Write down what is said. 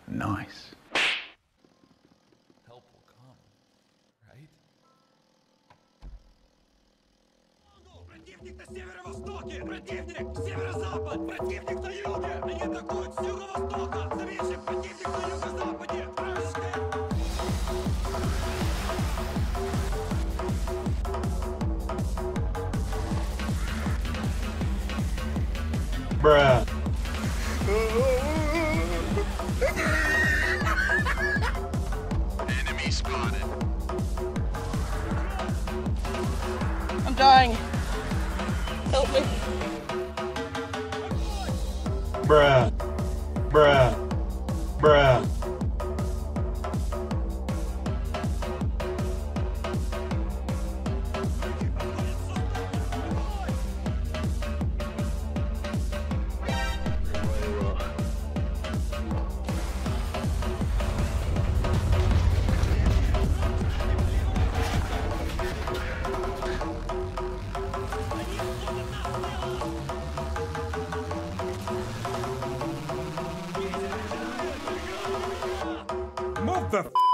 Nice. Help will come, right? Противник на северо-востоке! Противник! Северо-запад! Противник на юге! Они атакуют с юго-востока! Зависим! Противник на юго-западе! Вражеская! Bruh. Enemy spotted. I'm dying. Help me. Bruh. Bruh. Bruh. Move the